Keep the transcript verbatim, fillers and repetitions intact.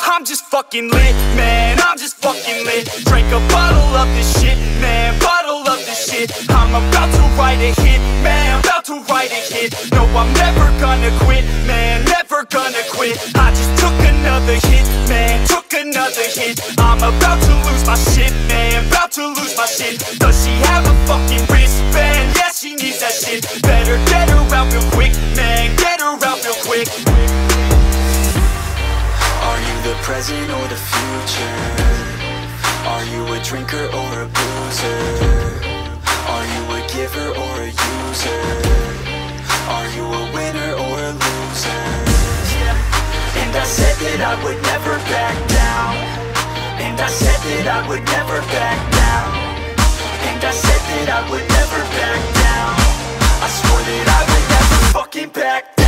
I'm just fucking lit, man, I'm just fucking lit. Drink a bottle of this shit, man, bottle of this shit. I'm about to write a hit, man, about to write a hit. No, I'm never gonna quit, man, never gonna quit. I just took another hit, man, took another hit. I'm about to lose my shit, man, about to lose my shit. Does she have a fucking wristband? Yeah, she needs that shit. Better get her out real quick, man, get her out real quick. Are you the present or the future? Are you a drinker or a boozer? Are you a giver or a user? Are you a winner or a loser? Yeah. And I said that I would never back down. And I said that I would never back down. And I said that I would never back down. I swore that I would never fucking back down.